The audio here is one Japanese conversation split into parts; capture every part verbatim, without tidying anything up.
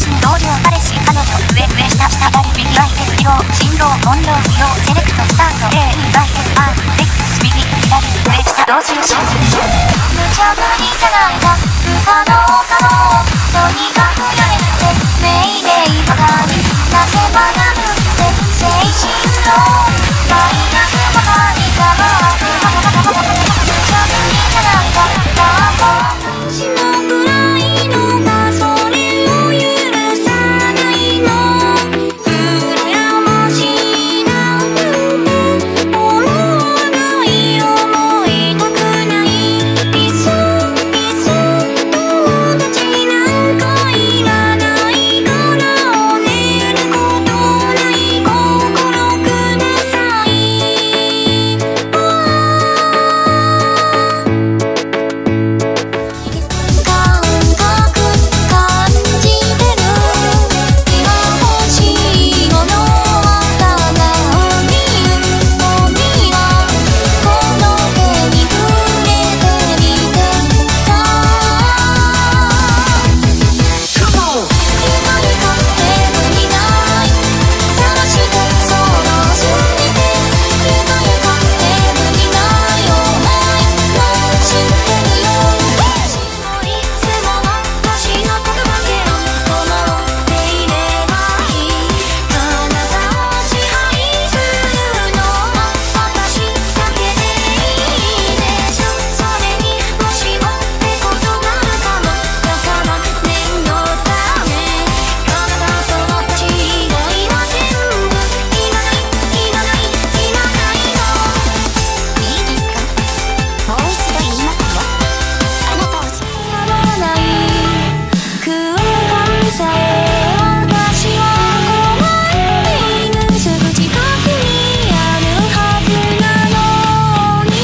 同僚彼氏彼女上上下下左右相手不良進路音量不要セレクトスタート A 相手 R X 右左上下同時進無茶ぶりじゃないか不可能可能とにかくやれってメイデイばかりなぜ学ぶって精神論マイナスばかりだが無茶ぶりじゃないかだもしもぐらいのがそれを許さないの羨ましいなんて思わない思いたくないいっそいっそ友達なんかいらないからおねることない心ください感覚感じてる今欲しいものはただ海海はこの手に触れてみてさ夢にか眠りない探してそのすべて夢にか眠りないよないもう知ってるよいつも私のことだけを思っていればいいあなたを支配するのは私だけでいいでしょそれにもしもってことがあるかもだから念のためあなたと私以外は全部いらないいらないいらないのいいですかもう一度言いますよあなたを知らない空間さえ私は困っているすぐ近くにあるはずなのに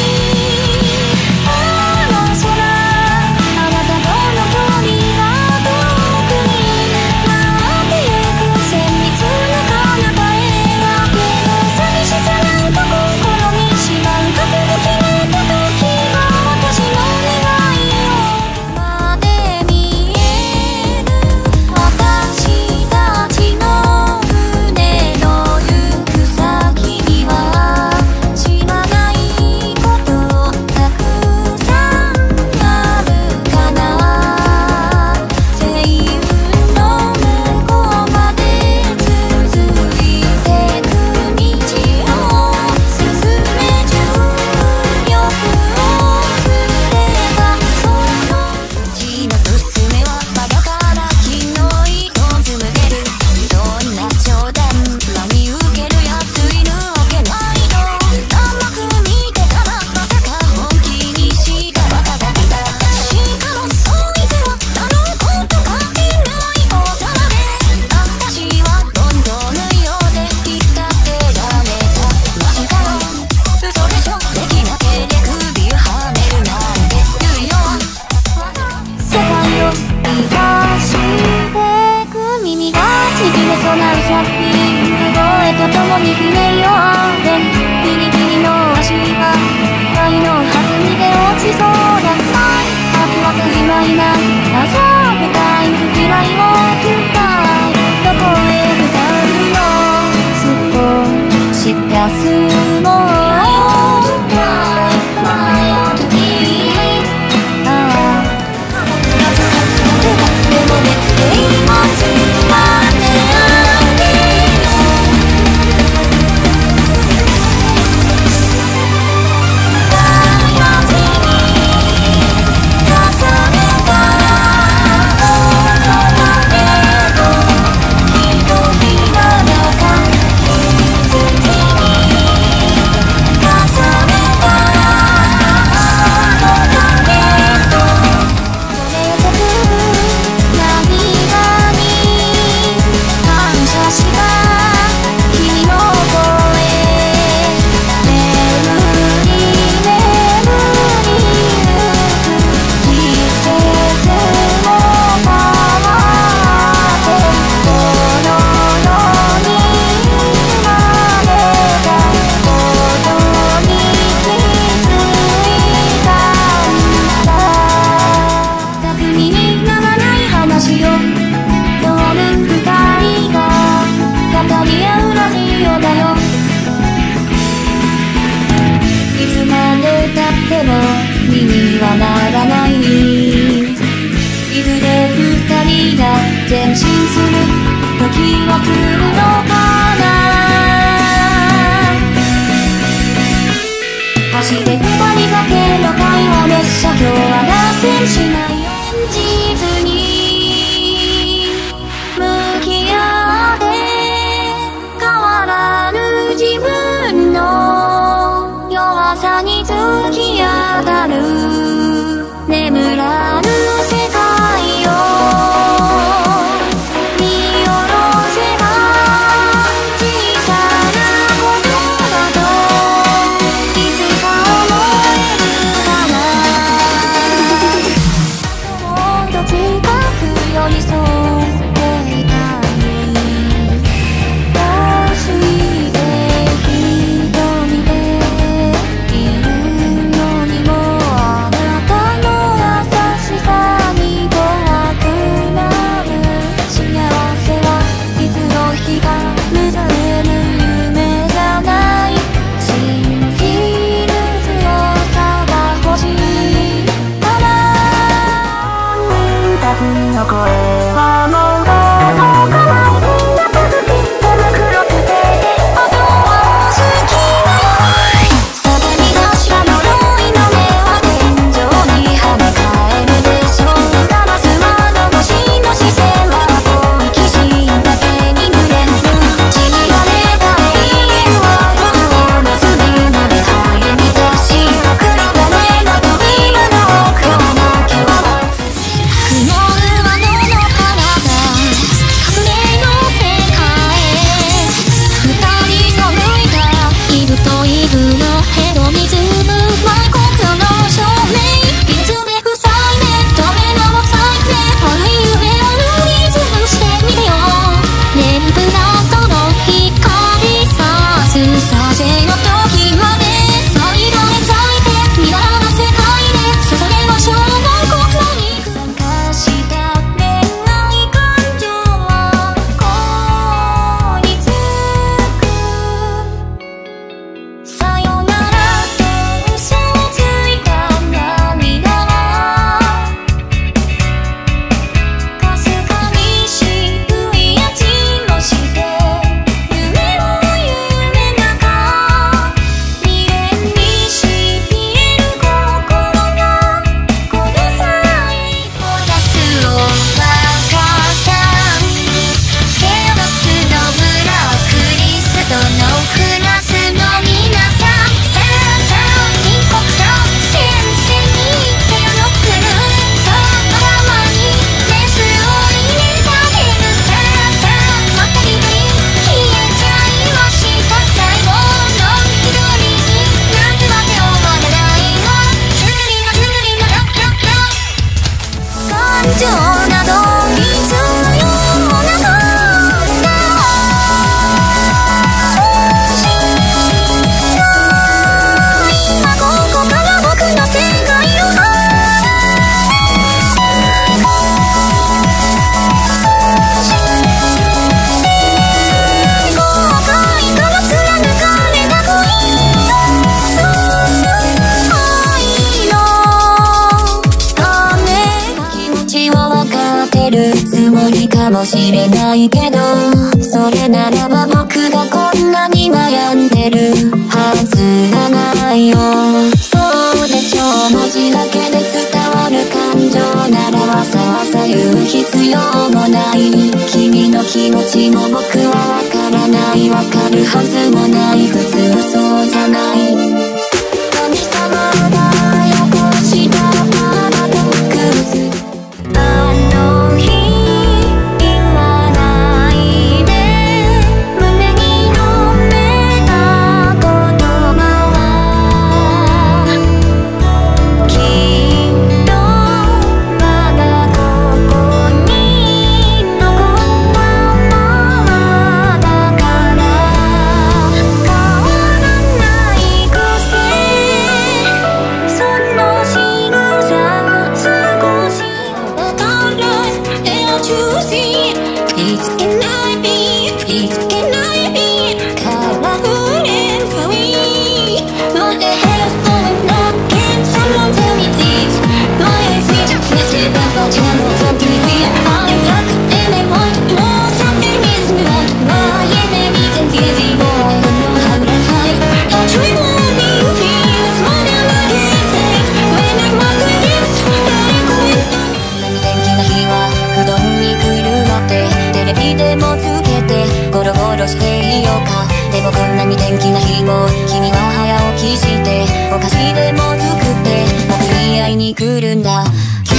あの空あなたとの距離が遠くになってゆく綿密な彼方へだけど寂しさなんか心にしまう覚悟決めた時が私の願いをまで見える私たちの船の行く先には知らないことたくさんあるかな星雲の向こうまで続いてく道を進め重力を触れたそのうちの娘はまだから昨日糸紡げるそんな冗談真に受けるやついるわけないの甘く見てたらまさか本気にしたバカだったしかもそいつはあの子と関係ない王様で私はボンドのようで引っ掛けられたマジかよ嘘でしょできなければ首をはめるなんて言うよ世界を生かしてく耳がちぎれそうなウサギ声とともにひねりをあってギリギリの足が愛の弾みで落ちそうだった秋はく今今遊びたい嫌いを聞きたいどこへ向かうの少しかすも前を聞きああ謎が手がでもね今つまんであげよ大街にしない現実に向き合って変わらぬ自分の弱さに突き当たる眠らぬ世界を見下ろせば小さなことだといつか思えるかな。もっと近く寄り添っていたい。どうして一人でいるよりもあなたの優しさに怖くなる。幸せはいつの日か目覚める夢じゃない。信じる強さが欲しいから。たちの声はもう届かない。みんな続き手袋つけてあとは好きなさたみ頭の呪いの目は天井に跳ね返るでしょう。ガラス窓越しの視線は好奇心だけに濡れる。ちぎられた永遠は夜を結びまで剥げ満たし黒金の扉の奥をの今日は雲馬のの体革命の世界二人背いたイブとイブのヘドリズム埋国の照明いつで塞いで止めなも塞いで悪い夢を塗りつぶしてみてよ。レンプラントの光さすさせの時まで最後で咲いて見ららな世界で注げましょう心に参加した恋愛感情はこうにつく。さよならって嘘をついた涙はかすかに渋い味もして夢も夢なか未練にしびえる心がこの際おやすをバカさんケロスのブラックリストのクラスの皆さんさあさあ帰国と先生に手をのくると頭にメスを入れたゲームさあさあまたりに消えちゃいました最後の一人になんてわけ終わらないわジュルリラジュルリララララ感情など必要なかった今ここから僕の世界を後悔から貫かれた恋愛の種気持ちを分かってるつもりかもしれないけどそれならば僕がこんなに悩んでるはずがないよ。そうでしょう文字だけで伝わる感情ならわざわざ言う必要もない。君の気持ちも僕はわからないわかるはずもない普通そうじゃない神様がよこしたパラドックスあの日言わないで胸に留めた言葉はきっとまだここに残ったままだから変わらない癖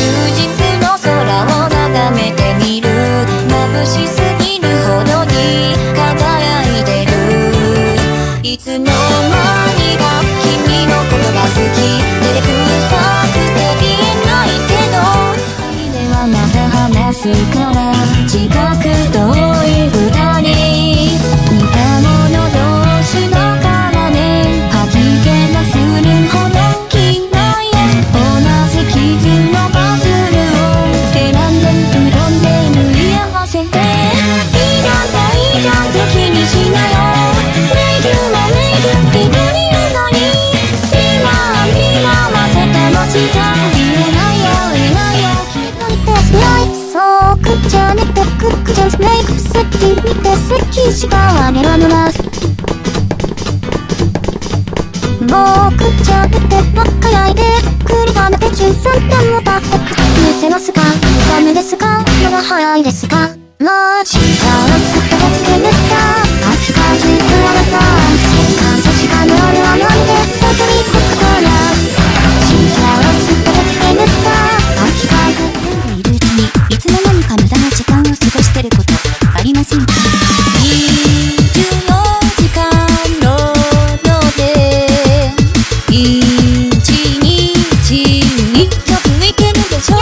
日の空を眺めてみる。眩しすぎるほどに輝いてる。いつの間にか君のことが好き。照れくさくて言えないけど、愛ではまた話すから近く遠い二人。似た者同士だからね、吐き気がするほど嫌い。同じ傷のパズルを選んでうどんで縫い合わせて、いいじゃんっていいじゃんって気にしなよ。メイクもメイク一人なのに、今今混ぜてもちじゃ言えないよ言えないよ。そうくっちゃねてくっくちゃんメイクセッティ見て席しかあげらぬな。もうくっちゃねてばっかやいでくりがめてじゅうさん段もパーフェクト見せますか。ダメですか、まだ早いですか。マジからすってつけめさ秋風くられたそう感謝しかの俺はなんで外に行くからチからすってつけめさ秋風いるうちにいつの間にか無駄な時間を過ごしてることありませんか。にじゅうよじかんののでいちにちいっきょくいけるでしょ。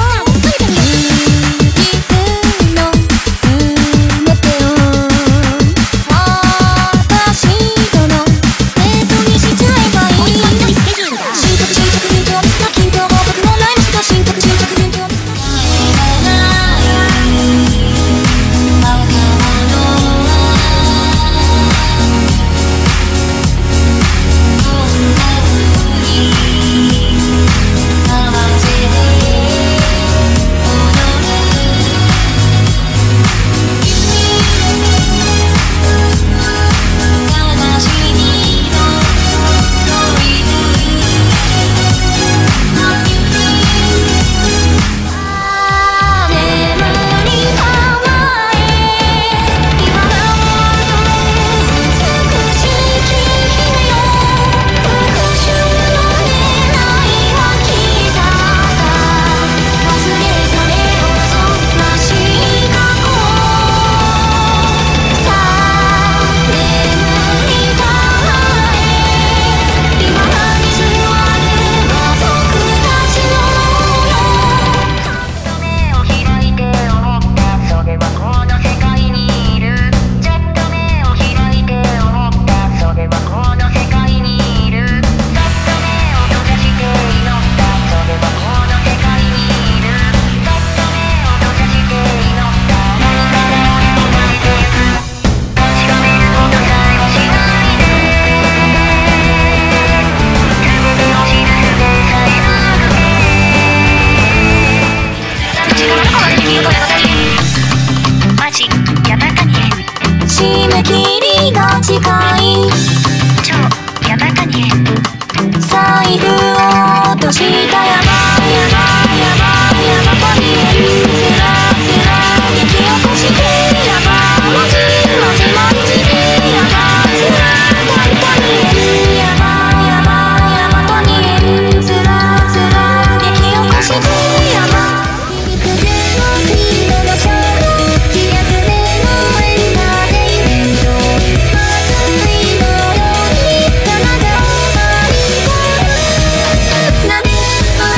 締め切りが近い超ヤバかね。 財布を落としたやばいやばいやばいやばかにつらつら激起こしてやばまじまじまじやばつらかったにやばいやばいやばかにつらつら激起こしてやばいくぜの国の場所気休めのエンターテイメントまずいのように棚で終わりなね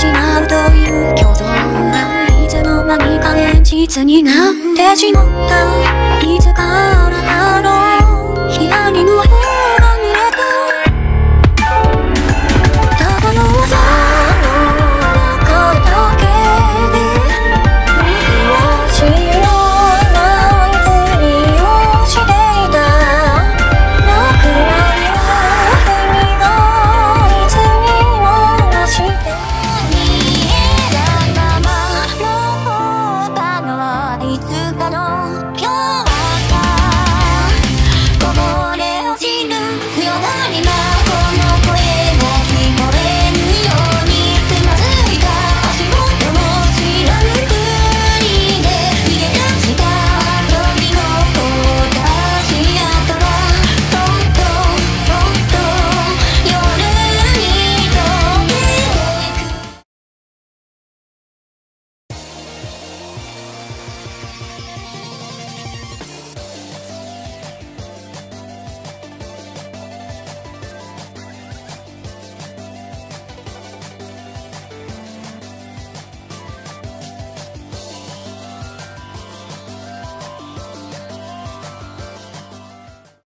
しまうという虚像がいつの間にか現実になってしまった。いつからだろう、部屋には